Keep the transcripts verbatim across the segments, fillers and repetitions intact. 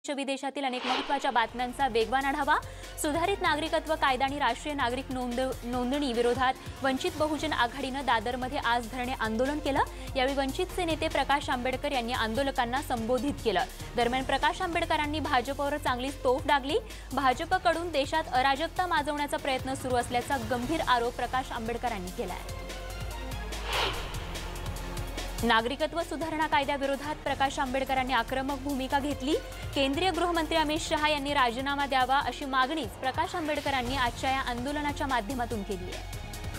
विदेशातील अनेक महत्त्वाच्या बातम्यांचा वेगवान आढावा। सुधारित नागरिकत्व कायदा आणि राष्ट्रीय नागरिक नोंद नोंदणी विरोधात वंचित बहुजन आघाडीने दादरमध्ये आज धरणे आंदोलन केलं। यावेळी वंचितचे नेते प्रकाश आंबेडकर यांनी आंदोलकांना संबोधित केलं। दरम्यान प्रकाश आंबेडकरांनी भाजपवर चांगलीच तोफ डागली। भाजपकडून देशात अराजकता माजवण्याचा प्रयत्न सुरू असल्याचा गंभीर आरोप प्रकाश आंबेडकरांनी केला आहे। नागरिकत्व सुधारणा कायद्याविरोधात प्रकाश आंबेडकरांनी आक्रमक भूमिका घेतली। केंद्रीय गृहमंत्री अमित शहा यांनी राजीनामा द्यावा अशी मागणी प्रकाश आंबेडकरांनी आजच्या या आंदोलनाच्या माध्यमातून केली आहे।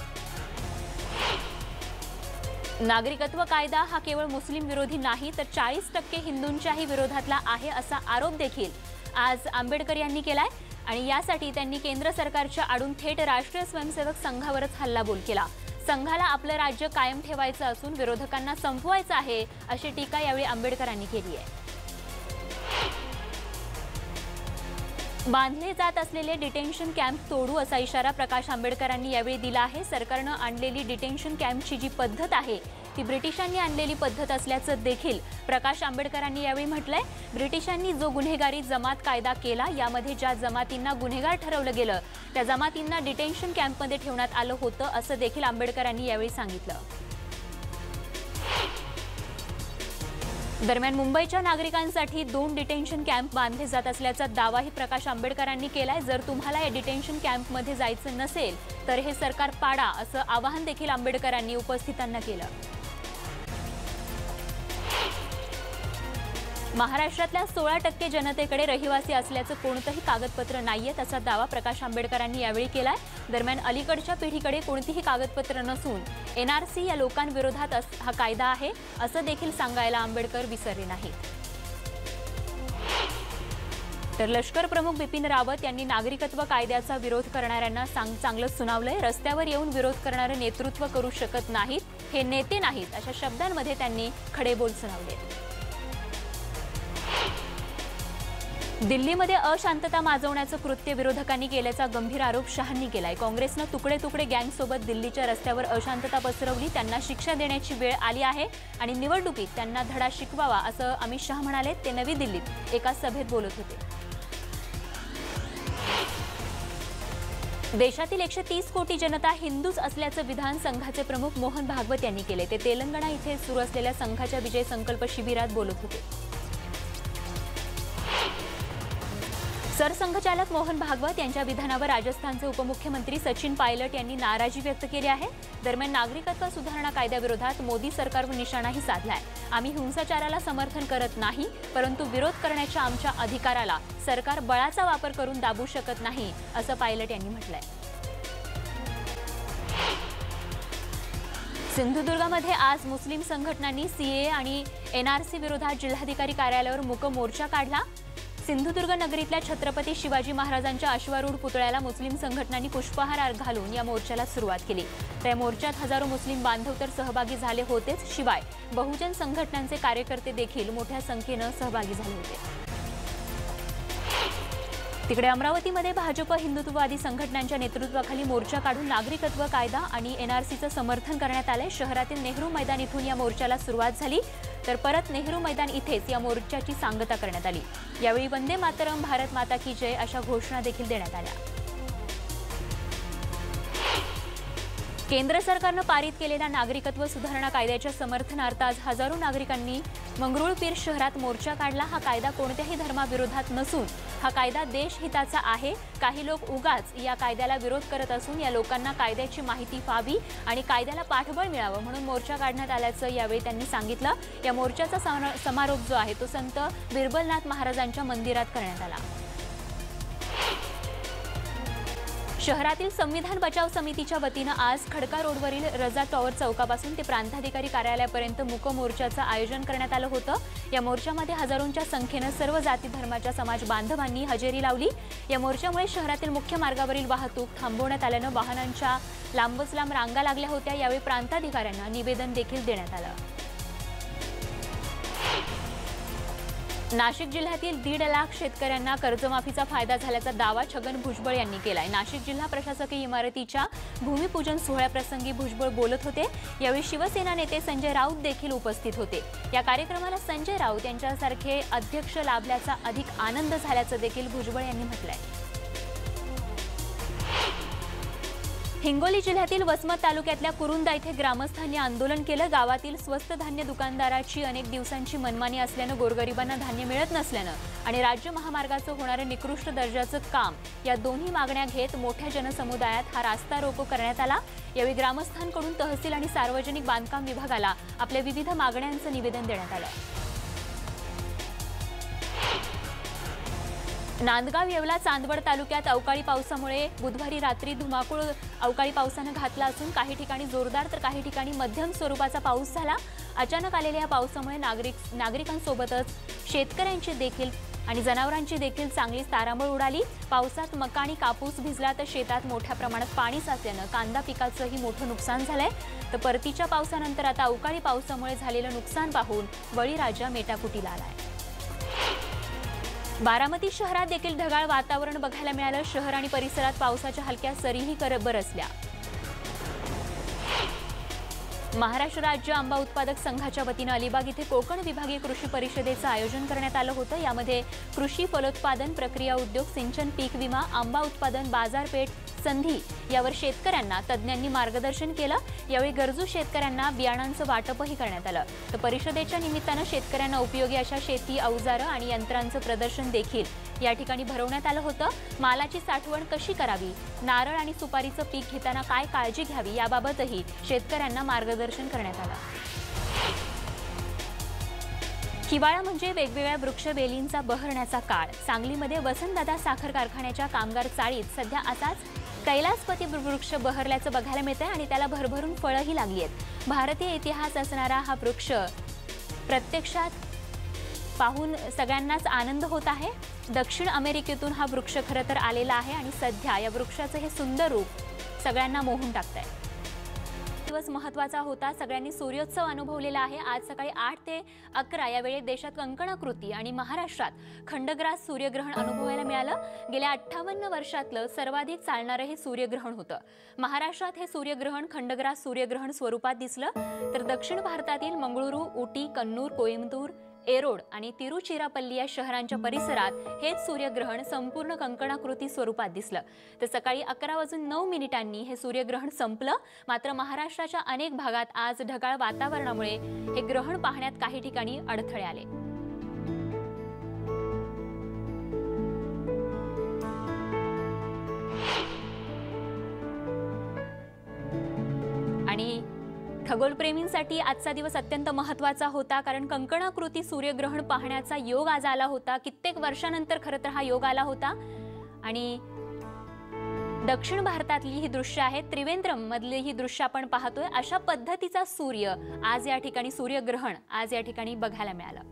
नागरिकत्व कायदा हा केवळ मुस्लिम विरोधी नाही तर चाळीस टक्के हिंदूंच्याही विरोधातला आहे असा आरोप देखील आज आंबेडकर यांनी केलाय आणि यासाठी त्यांनी केंद्र सरकारच्या आडून थेट राष्ट्रीय स्वयंसेवक संघावरच हल्लाबोल केला। संघाला आपलं राज्य कायम ठेवायचं असून विरोधकांना संपवायचं आहे अशी टीका यावेळी आंबेडकरांनी केली आहे। बांधले जात असलेले डिटेन्शन कॅम्प तोडू असा इशारा प्रकाश आंबेडकरांनी यावेळी दिला आहे। सरकारनं आणलेली डिटेन्शन कॅम्पची जी पद्धत आहे ती ब्रिटिशांनी आणलेली पद्धत असल्याचं देखील प्रकाश आंबेडकरांनी यावेळी म्हटलंय। ब्रिटिशांनी जो गुन्हेगारी जमात कायदा केला यामध्ये ज्या जमातींना गुन्हेगार ठरवलं गेलं त्या जमातींना डिटेन्शन कॅम्पमध्ये ठेवण्यात आलं होतं असं देखील आंबेडकरांनी यावेळी सांगितलं। दरम्यान मुंबईच्या नागरिकांसाठी दोन डिटेन्शन कॅम्प बांधले जात असल्याचा दावाही प्रकाश आंबेडकरांनी केलाय। जर तुम्हाला या डिटेन्शन कॅम्पमध्ये जायचं नसेल तर हे सरकार पाडा असं आवाहन देखील आंबेडकरांनी उपस्थितांना केलं। महाराष्ट्रातल्या सोळा टक्के जनतेकडे रहिवासी असल्याचं कोणतंही कागदपत्र नाहीये असा दावा प्रकाश आंबेडकरांनी यावेळी केलाय। दरम्यान अलीकडच्या पिढीकडे कोणतीही कागदपत्र नसून एनआरसी या लोकांविरोधात हा कायदा आहे असं देखील सांगायला आंबेडकर विसरले नाहीत। तर लष्कर प्रमुख बिपिन रावत यांनी नागरिकत्व कायद्याचा विरोध करणाऱ्यांना सांग चांगलं सुनावलंय। रस्त्यावर येऊन विरोध करणारे नेतृत्व करू शकत नाहीत, हे नेते नाहीत अशा शब्दांमध्ये त्यांनी खडेबोल सुनावले। दिल्लीमध्ये अशांतता माजवण्याचं कृत्य विरोधकांनी केल्याचा गंभीर आरोप शहांनी केलाय। काँग्रेसनं तुकडे तुकडे गँगसोबत दिल्लीच्या रस्त्यावर अशांतता पसरवली, त्यांना शिक्षा देण्याची वेळ आली आहे आणि निवडणुकीत त्यांना धडा शिकवावा असं अमित शहा म्हणाले। ते नवी दिल्लीत एका सभेत बोलत होते। देशातील एकशे तीस कोटी जनता हिंदूच असल्याचं विधान संघाचे प्रमुख मोहन भागवत यांनी केले। ते तेलंगणा इथे सुरू असलेल्या संघाच्या विजय संकल्प शिबिरात बोलत होते। सरसंघचालक मोहन भागवत यांच्या विधानावर राजस्थानचे उपमुख्यमंत्री सचिन पायलट यांनी नाराजी व्यक्त केली आहे। दरम्यान नागरिकत्व सुधारणा कायद्याविरोधात मोदी सरकारवर निशाणाही साधलाय। आम्ही हिंसाचाराला समर्थन करत नाही, परंतु विरोध करण्याच्या आमच्या अधिकाराला सरकार बळाचा वापर करून दाबू शकत नाही असं पायलट यांनी म्हटलंय। सिंधुदुर्गामध्ये आज मुस्लिम संघटनांनी सीए आणि एनआरसी विरोधात जिल्हाधिकारी कार्यालयावर मूक मोर्चा काढला। सिंधुदुर्ग नगरीतल्या छत्रपती शिवाजी महाराजांच्या अश्वारूढ पुतळ्याला मुस्लिम संघटनांनी पुष्पहार घालून या मोर्चाला सुरुवात केली। त्या मोर्चात हजारो मुस्लिम बांधव तर सहभागी झाले होतेच, शिवाय बहुजन संघटनांचे कार्यकर्ते देखील मोठ्या संख्येनं सहभागी झाले होते। तिकडे अमरावतीमध्ये भाजप हिंदुत्ववादी संघटनांच्या नेतृत्वाखाली मोर्चा काढून नागरिकत्व कायदा आणि एनआरसीचं समर्थन करण्यात आले। शहरातील नेहरू मैदान इथून या मोर्चाला सुरुवात झाली तर परत नेहरू मैदान इथेच या मोर्चाची सांगता करण्यात आली। यावेळी वंदे मातरम, भारत माता की जय अशा घोषणा देखील देण्यात आल्या। केंद्र सरकारनं पारित केलेल्या नागरिकत्व सुधारणा कायद्याच्या समर्थनार्थ आज हजारो नागरिकांनी मंगरुळपीर शहरात मोर्चा काढला। हा कायदा कोणत्याही धर्माविरोधात नसून हा कायदा देशहिताचा आहे। काही लोक उगाच या कायद्याला विरोध करत असून या लोकांना कायद्याची माहिती व्हावी आणि कायद्याला पाठबळ मिळावं म्हणून मोर्चा काढण्यात आल्याचं यावेळी त्यांनी सांगितलं। या मोर्चाचा समारोप जो आहे तो संत बिरबलनाथ महाराजांच्या मंदिरात करण्यात आला। शहरातील संविधान बचाव समितीच्या वतीनं आज खडका रोडवरील रजा टॉवर चौकापासून ते प्रांताधिकारी कार्यालयापर्यंत मूक मोर्चाचं आयोजन करण्यात आलं होतं। या मोर्चामध्ये हजारोंच्या संख्येनं सर्व जाती धर्माच्या समाज बांधवांनी हजेरी लावली। या मोर्चामुळे शहरातील मुख्य मार्गावरील वाहतूक थांबवण्यात आल्यानं वाहनांच्या लांबच लांब रांगा लागल्या होत्या। यावेळी प्रांताधिकाऱ्यांना निवेदन देखील देण्यात आलं। नाशिक जिल्ह्यातील दीड लाख शेतकऱ्यांना कर्जमाफीचा फायदा झाल्याचा दावा छगन भुजबळ यांनी केलाय। नाशिक जिल्हा प्रशासकीय इमारतीच्या भूमिपूजन सोहळ्याप्रसंगी भुजबळ बोलत होते। यावेळी शिवसेना नेते संजय राऊत देखील उपस्थित होते। या कार्यक्रमाला संजय राऊत यांच्यासारखे अध्यक्ष लाभल्याचा अधिक आनंद झाल्याचं देखील भुजबळ यांनी म्हटलंय। हिंगोली जिल्ह्यातील वसमत तालुक्यातल्या कुरुंदा इथे ग्रामस्थांनी आंदोलन केलं। गावातील स्वस्त धान्य दुकानदाराची अनेक दिवसांची मनमानी असल्यानं गोरगरिबांना धान्य मिळत नसल्यानं आणि राज्य महामार्गाचं होणारं निकृष्ट दर्जाचं काम या दोन्ही मागण्या घेत मोठ्या जनसमुदायात हा रास्ता रोको करण्यात आला। यावेळी ग्रामस्थांकडून तहसील आणि सार्वजनिक बांधकाम विभागाला आपल्या विविध मागण्यांचं निवेदन देण्यात आलं। नांदगाव येवला चांदवड तालुक्यात अवकाळी पावसामुळे बुधवारी रात्री धुमाकूळ अवकाळी पावसानं घातला असून काही ठिकाणी जोरदार तर काही ठिकाणी मध्यम स्वरूपाचा पाऊस झाला। अचानक आलेल्या या पावसामुळे नागरिक नागरिकांसोबतच शेतकऱ्यांची देखील आणि जनावरांची देखील चांगली तारांबळ उडाली। पावसात मका आणि कापूस भिजला तर शेतात मोठ्या प्रमाणात पाणी साचल्यानं कांदा पिकाचंही मोठं नुकसान झालंय। तर परतीच्या पावसानंतर आता अवकाळी पावसामुळे झालेलं नुकसान पाहून बळीराजा मेटाकुटीला आलाय। बारामती शहरात देखील ढगाळ वातावरण बघायला मिळालं। शहर आणि परिसरात पावसाच्या हलक्या सरीही बरसल्या। महाराष्ट्र राज्य आंबा उत्पादक संघाच्या वतीनं अलिबाग इथे कोकण विभागीय कृषी परिषदेचं आयोजन करण्यात आलं होतं। यामध्ये कृषी फलोत्पादन प्रक्रिया उद्योग सिंचन पीक विमा आंबा उत्पादन बाजारपेठ संधी यावर शेतकऱ्यांना तज्ज्ञांनी मार्गदर्शन केलं। यावेळी गरजू शेतकऱ्यांना बियाणांचं वाटपही करण्यात आलं। तर परिषदेच्या निमित्तानं शेतकऱ्यांना उपयोगी अशा शेती अवजारं आणि यंत्रांचं प्रदर्शन देखील या ठिकाणी भरवण्यात आलं होतं। मालाची साठवण कशी करावी, नारळ आणि सुपारीचं पीक घेताना काय काळजी घ्यावी याबाबतही शेतकऱ्यांना मार्गदर्शन करण्यात आलं। हिवाळा म्हणजे वेगवेगळ्या वृक्षवेलींचा बहरण्याचा काळ। सांगलीमध्ये वसंतदादा साखर कारखान्याच्या कामगार चाळीत सध्या असाच कैलासपती वृक्ष बहरल्याचं बघायला मिळतंय आणि त्याला भरभरून फळंही लागली आहेत। भारतीय इतिहास असणारा हा वृक्ष प्रत्यक्षात पाहून सगळ्यांनाच आनंद होत आहे। दक्षिण अमेरिकेतून हा वृक्ष खरं तर आलेला आहे आणि सध्या या वृक्षाचं हे सुंदर रूप सगळ्यांना मोहून टाकतंय। दिवस महत्त्वाचा होता। सगळ्यांनी सूर्योत्सव अनुभवलेला आहे। आज सकाळी आठ ते अकरा या वेळेत देशात कंकणाकृती आणि महाराष्ट्रात खंडग्रास सूर्यग्रहण अनुभवायला मिळालं। गेल्या अठ्ठावन्न वर्षातलं सर्वाधिक चालणारं हे सूर्यग्रहण होतं। महाराष्ट्रात हे सूर्यग्रहण खंडग्रास सूर्यग्रहण स्वरूपात दिसलं तर दक्षिण भारतातील मंगळुरू, उटी, कन्नूर, कोइंबतूर, एरोड आणि तिरुचिरापल्ली या शहरांच्या परिसरात हेच सूर्यग्रहण संपूर्ण कंकणाकृती स्वरूपात दिसलं। तर सकाळी अकरा वाजून नऊ मिनिटांनी हे सूर्यग्रहण संपलं। मात्र महाराष्ट्राच्या अनेक भागात आज ढगाळ वातावरणामुळे हे ग्रहण पाहण्यात काही ठिकाणी अडथळे आले। आणि खगोलप्रेमींसाठी आजचा दिवस अत्यंत महत्त्वाचा होता, कारण कंकणाकृती सूर्यग्रहण पाहण्याचा योग आज आला होता। कित्येक वर्षानंतर खरं तर हा योग आला होता आणि दक्षिण भारतातली ही दृश्य आहेत, त्रिवेंद्रम मधली ही दृश्य आपण पाहतोय। अशा पद्धतीचा सूर्य आज या ठिकाणी सूर्यग्रहण आज या ठिकाणी बघायला मिळालं।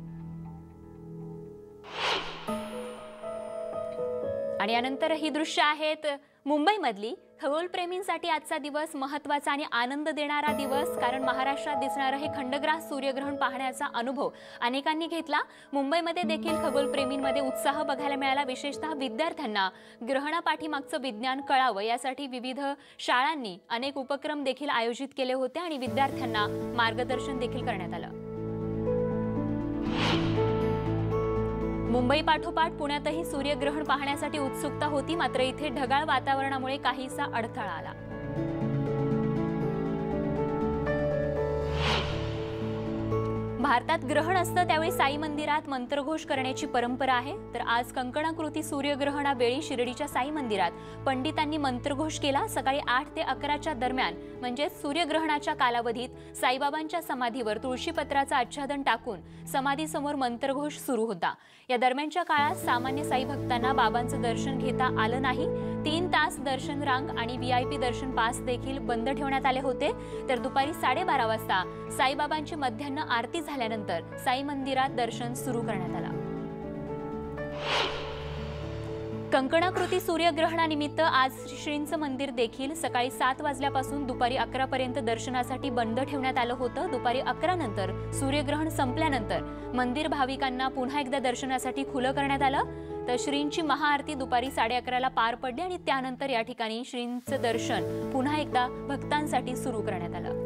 आणि यानंतर ही दृश्य आहेत मुंबईमधली। खगोलप्रेमींसाठी आजचा दिवस महत्त्वाचा आणि आनंद देणारा दिवस, कारण महाराष्ट्रात दिसणारं हे खंडग्रास सूर्यग्रहण पाहण्याचा अनुभव अनेकांनी घेतला। मुंबईमध्ये देखील खगोलप्रेमींमध्ये उत्साह बघायला मिळाला। विशेषतः विद्यार्थ्यांना ग्रहणापाठीमागचं विज्ञान कळावं यासाठी विविध शाळांनी अनेक उपक्रम देखील आयोजित केले होते आणि विद्यार्थ्यांना मार्गदर्शन देखील करण्यात आलं। मुंबई पाठोपाठ पुण्यातही सूर्यग्रहण पाहण्यासाठी उत्सुकता होती, मात्र इथे ढगाळ वातावरणामुळे काहीसा अडथळा आला। भारतात ग्रहण असतं त्यावेळी साई मंदिरात मंत्रघोष करण्याची परंपरा आहे। तर आज कंकणाकृती सूर्यग्रहणावेळी शिर्डीच्या साई मंदिरात पंडितांनी मंत्रघोष केला। सकाळी आठ ते अकराच्या दरम्यान म्हणजे सूर्यग्रहणाच्या कालावधीत साईबाबांच्या समाधीवर तुळशीपत्राचं आच्छादन टाकून समाधीसमोर मंत्रघोष सुरू होता। या दरम्यानच्या काळात सामान्य साई भक्तांना बाबांचं दर्शन घेता आलं नाही। तीन तास दर्शन रांग आणि व्ही आय पी दर्शन पास देखील बंद ठेवण्यात आले होते। तर दुपारी साडेबारा वाजता साईबाबांची मध्यान्ह आरती झाल्यानंतर साई मंदिरात दर्शन सुरू करण्यात आलं। कंकणाकृती सूर्यग्रहणानिमित्त आज श्रींचं मंदिर देखील सकाळी सात वाजल्यापासून दुपारी अकरा पर्यंत दर्शनासाठी बंद ठेवण्यात आलं होतं। दुपारी अकरा नंतर सूर्यग्रहण संपल्यानंतर मंदिर भाविकांना पुन्हा एकदा दर्शनासाठी खुलं करण्यात आलं। तर श्रींची महाआरती दुपारी साडे अकराला पार पडली आणि त्यानंतर या ठिकाणी श्रींचं दर्शन पुन्हा एकदा भक्तांसाठी सुरू करण्यात आलं।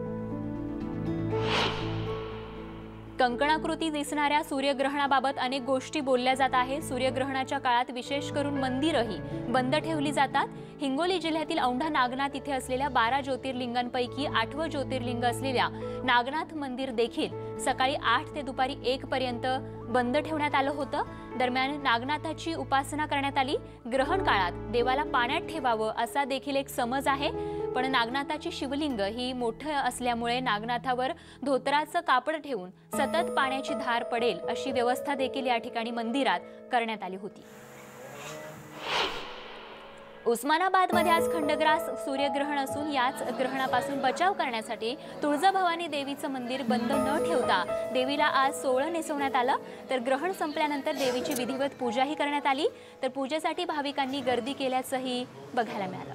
कंकणाकृती दिसणाऱ्या सूर्यग्रहणाबाबत अनेक गोष्टी बोलल्या जात आहेत। सूर्यग्रहणाच्या काळात विशेष करून मंदिरही बंद ठेवली जातात। हिंगोली जिल्ह्यातील औंढा नागनाथ इथे असलेल्या बारा ज्योतिर्लिंगांपैकी आठवं ज्योतिर्लिंग असलेल्या नागनाथ मंदिर देखील सकाळी आठ ते दुपारी एक पर्यंत बंद ठेवण्यात आलं होतं। दरम्यान नागनाथाची उपासना करण्यात आली। ग्रहण काळात देवाला पाण्यात ठेवावं असा देखील एक समज आहे, पण नागनाथाची शिवलिंग ही मोठं असल्यामुळे नागनाथावर धोतराचं कापड ठेवून सतत पाण्याची धार पडेल अशी व्यवस्था देखील या ठिकाणी मंदिरात करण्यात आली होती। उस्मानाबादमध्ये आज खंडग्रास सूर्यग्रहण असून याच ग्रहणापासून बचाव करण्यासाठी तुळजाभवानी देवीचं मंदिर बंद न ठेवता देवीला आज सोवळं नेसवण्यात आलं। तर ग्रहण संपल्यानंतर देवीची विधिवत पूजाही करण्यात आली। तर पूजेसाठी भाविकांनी गर्दी केल्याचंही बघायला मिळालं।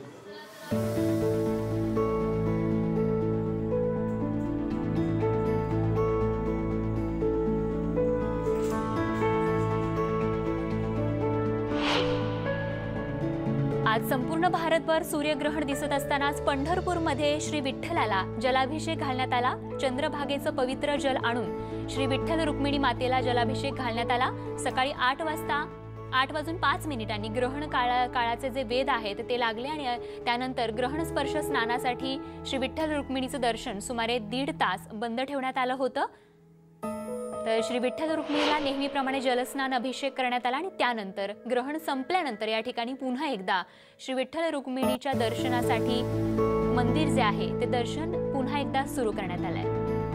आज संपूर्ण भारतभर सूर्यग्रहण दिसत असतानाच पंढरपूरमध्ये श्री विठ्ठलाला जलाभिषेक घालण्यात आला। चंद्रभागेचं पवित्र जल आणून श्री विठ्ठल रुक्मिणी मातेला जलाभिषेक घालण्यात आला। सकाळी आठ वाजता आठ वाजून पाच मिनिटांनी ग्रहण काळा काळाचे जे वेद आहेत ते लागले आणि त्यानंतर ग्रहण स्पर्श स्नानासाठी श्री विठ्ठल रुक्मिणीचं दर्शन सुमारे दीड तास बंद ठेवण्यात आलं होतं। तर श्री विठ्ठल रुक्मिणीला नेहमीप्रमाणे जलस्नान अभिषेक करण्यात आला आणि त्यानंतर ग्रहण संपल्यानंतर या ठिकाणी पुन्हा एकदा श्री विठ्ठल रुक्मिणीच्या दर्शनासाठी मंदिर जे आहे ते दर्शन पुन्हा एकदा सुरू करण्यात आलंय।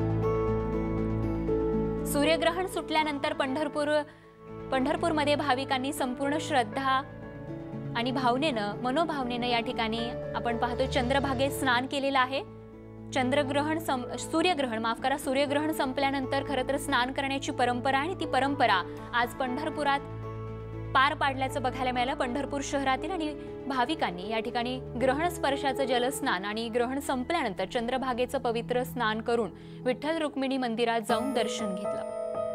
सूर्यग्रहण सुटल्यानंतर पंढरपूर पंढरपूरमध्ये भाविकांनी संपूर्ण श्रद्धा आणि भावनेनं मनोभावनेनं या ठिकाणी आपण पाहतो चंद्रभागेत स्नान केलेलं आहे। चंद्रग्रहण सं सूर्यग्रहण माफ करा सूर्यग्रहण संपल्यानंतर खरं तर स्नान करण्याची परंपरा आणि ती परंपरा आज पंढरपुरात पार पाडल्याचं बघायला मिळालं। पंढरपूर शहरातील आणि भाविकांनी या ठिकाणी ग्रहण स्पर्शाचं जलस्नान आणि ग्रहण संपल्यानंतर चंद्रभागेचं पवित्र स्नान करून विठ्ठल रुक्मिणी मंदिरात जाऊन दर्शन घेतलं।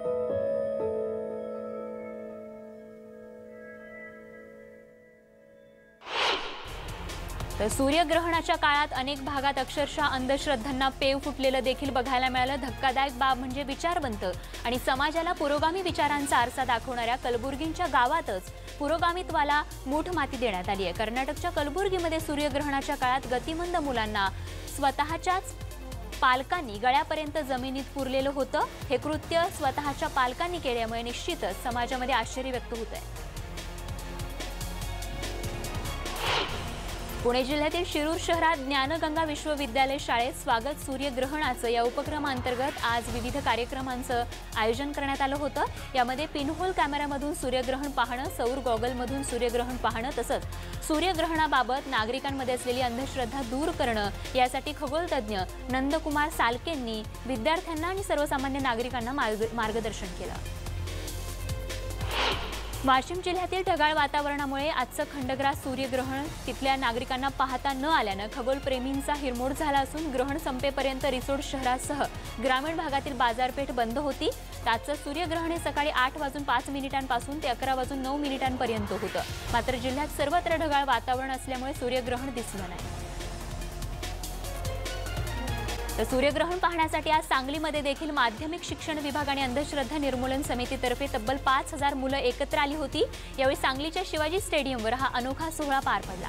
तर सूर्यग्रहणाच्या काळात अनेक भागात अक्षरशः अंधश्रद्धांना पेव फुटलेलं देखील बघायला मिळालं। धक्कादायक बाब म्हणजे विचारवंत आणि समाजाला पुरोगामी विचारांचा आरसा दाखवणाऱ्या कलबुर्गीच्या गावातच पुरोगामित्वाला मूठ माती देण्यात आली आहे। कर्नाटकच्या कलबुर्गीमध्ये सूर्यग्रहणाच्या काळात गतिमंद मुलांना स्वतःच्याच पालकांनी गळ्यापर्यंत जमिनीत पुरलेलं होतं। हे कृत्य स्वतःच्या पालकांनी केल्यामुळे निश्चितच समाजामध्ये आश्चर्य व्यक्त होत आहे। पुणे जिल्ह्यातील शिरूर शहरात ज्ञानगंगा विश्वविद्यालय शाळेत स्वागत सूर्यग्रहणाचं या उपक्रमांतर्गत आज विविध कार्यक्रमांचं आयोजन करण्यात आलं होतं। यामध्ये पिनहोल कॅमेरामधून सूर्यग्रहण पाहणं, सौर गॉगलमधून सूर्यग्रहण पाहणं तसंच सूर्यग्रहणाबाबत नागरिकांमध्ये असलेली अंधश्रद्धा दूर करणं यासाठी खगोलतज्ञ नंदकुमार सालकेंनी विद्यार्थ्यांना आणि सर्वसामान्य नागरिकांना मार्गदर्शन केलं। वाशिम जिल्ह्यातील ढगाळ वातावरणामुळे आजचं खंडग्रास सूर्यग्रहण तिथल्या नागरिकांना पाहता न आल्यानं खगोलप्रेमींचा हिरमोड झाला असून ग्रहण संपेपर्यंत रिसोड शहरासह ग्रामीण भागातील बाजारपेठ बंद होती। आजचं सूर्यग्रहण हे सकाळी आठ वाजून पाच मिनिटांपासून ते अकरा वाजून नऊ मिनिटांपर्यंत होतं। मात्र जिल्ह्यात सर्वत्र ढगाळ वातावरण असल्यामुळे सूर्यग्रहण दिसलं नाही। तर सूर्यग्रहण पाहण्यासाठी आज सांगलीमध्ये देखील माध्यमिक शिक्षण विभाग आणि अंधश्रद्धा निर्मूलन समितीतर्फे तब्बल पाच हजार मुलं एकत्र आली होती। यावेळी सांगलीच्या शिवाजी स्टेडियमवर हा अनोखा सोहळा पार पडला।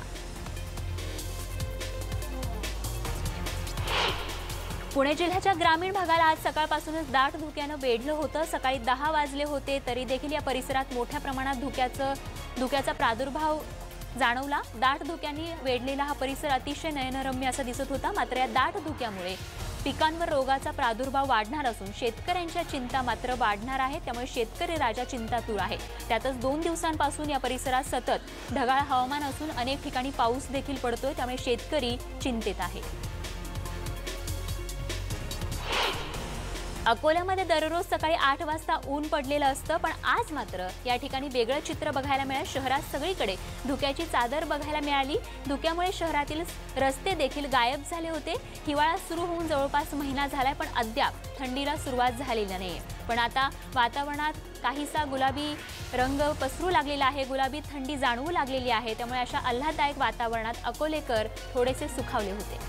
पुणे जिल्ह्याच्या ग्रामीण भागाला आज सकाळपासूनच दाट धुक्यानं वेढलं होतं। सकाळी दहा वाजले होते तरी देखील या परिसरात मोठ्या प्रमाणात धुक्याचं धुक्याचा प्रादुर्भाव जाणवला। दाट धुक्याने वेढलेला हा परिसर अतिशय नयनरम्य असा दिसत होता। मात्र या दाट धुक्यामुळे पिकांवर रोगाचा प्रादुर्भाव वाढणार असून शेतकऱ्यांच्या चिंता मात्र वाढणार आहे। त्यामुळे शेतकरी राजा चिंतातूर आहे। त्यातच दोन दिवसांपासून या परिसरात सतत ढगाळ हवामान असून अनेक ठिकाणी पाऊस देखील पडतोय, त्यामुळे शेतकरी चिंतेत आहे। अकोल्यामध्ये दररोज सकाळी आठ वाजता ऊन पडलेलं असतं, पण आज मात्र या ठिकाणी वेगळं चित्र बघायला मिळालं। शहरात सगळीकडे धुक्याची चादर बघायला मिळाली। धुक्यामुळे शहरातील रस्ते देखील गायब झाले होते। हिवाळा सुरू होऊन जवळपास महिना झालाय, पण अद्याप थंडीला सुरुवात झालेली नाहीये। पण आता वातावरणात काहीसा गुलाबी रंग पसरू लागलेला आहे, गुलाबी थंडी जाणवू लागलेली आहे। त्यामुळे अशा आल्हाददायक वातावरणात अकोलेकर थोडेसे सुखावले होते।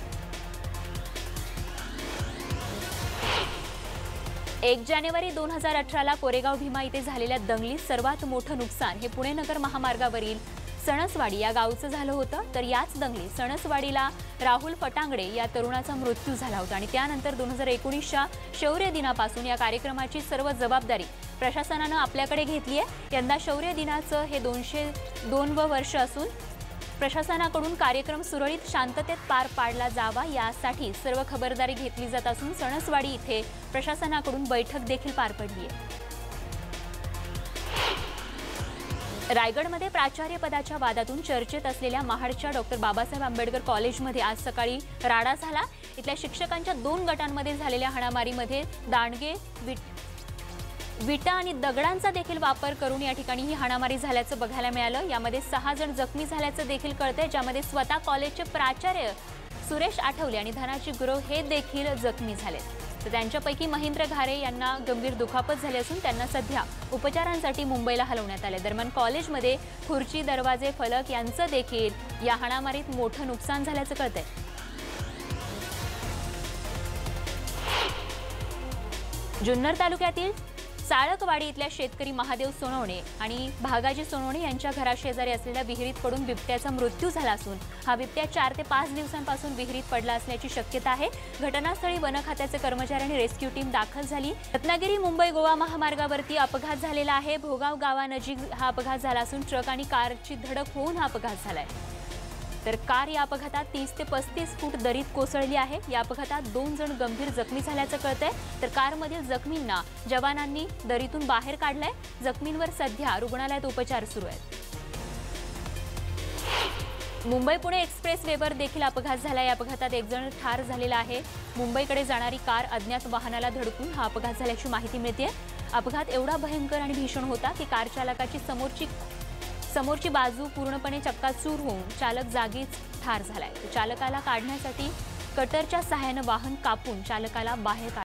एक जानेवारी दोन हजार अठरा कोरेगाव भीमा इथे झालेल्या दंगलीत सर्वात मोठं नुकसान हे पुणे नगर महामार्गावरील सणसवाडी या गावचं झालं होतं। तर याच दंगलीत सणसवाडीला राहुल फटांगडे या तरुणाचा मृत्यू झाला होता आणि त्यानंतर दोन हजार एकोणीसच्या शौर्य दिनापासून या कार्यक्रमाची सर्व जबाबदारी प्रशासनानं आपल्याकडे घेतली आहे। यंदा शौर्य दिनाचं हे दोनशे दोनवं वर्ष असून प्रशासनाकडून कार्यक्रम सुरळीत शांततेत पार पाडला जावा यासाठी सर्व खबरदारी घेतली जात असून सणसवाडी इथे प्रशासनाकडून बैठक देखील पार पडली आहे। रायगडमध्ये प्राचार्य पदाच्या वादातून चर्चेत असलेल्या महाडच्या डॉक्टर बाबासाहेब आंबेडकर कॉलेजमध्ये आज सकाळी राडा झाला। इथल्या शिक्षकांच्या दोन गटांमध्ये झालेल्या हाणामारीमध्ये दांडगे विटा आणि दगडांचा देखील वापर करून या ठिकाणी ही हाणामारी झाल्याचं बघायला मिळालं। यामध्ये सहा जण जखमी झाल्याचं देखील कळतंय, ज्यामध्ये स्वतः कॉलेजचे प्राचार्य सुरेश आठवले आणि धनाजी गुरव हे देखील जखमी झाले। तर त्यांच्यापैकी महेंद्र घारे यांना गंभीर दुखापत झाली असून त्यांना सध्या उपचारांसाठी मुंबईला हलवण्यात आले। दरम्यान कॉलेजमध्ये खुर्ची, दरवाजे, फलक यांचं देखील या हाणामारीत मोठं नुकसान झाल्याचं कळतंय। जुन्नर तालुक्यातील साळकवाडी इथल्या शेतकरी महादेव सोनवणे आणि भागाजी सोनवणे यांच्या घराशेजारी असलेल्या विहिरीत पडून बिबट्याचा मृत्यू झाला असून हा बिबट्या चार ते पाच दिवसांपासून विहिरीत पडला असल्याची शक्यता आहे। घटनास्थळी वन खात्याचे कर्मचारी आणि रेस्क्यू टीम दाखल झाली। रत्नागिरी मुंबई गोवा महामार्गावरती अपघात झालेला आहे। भोगाव गावानजीक हा अपघात झाला असून ट्रक आणि कारची धडक होऊन हा अपघात झालाय। तर कार या अपघातात तीस ते पस्तीस फूट दरीत कोसळली आहे। या अपघातात दोन जण गंभीर जखमी झाल्याचं कळतंय। तर कारमधील जखमींना जवानांनी दरीतून बाहेर काढलंय। जखमींवर सध्या रुग्णालयात उपचार सुरू आहेत। मुंबई पुणे एक्सप्रेस वेवर देखील अपघात झाला। या अपघातात एक जण ठार झालेला आहे। मुंबईकडे जाणारी कार अज्ञात वाहनाला धडकून हा अपघात झाल्याची माहिती मिळते। अपघात एवढा भयंकर आणि भीषण होता की कार चालकाची समोरची समोरची बाजू पूर्णपणे चक्काचूर होऊन चालक जागीच ठार झालाय। चालकाला काढण्यासाठी कटरच्या सहाय्याने वाहन कापून चालकाला बाहेर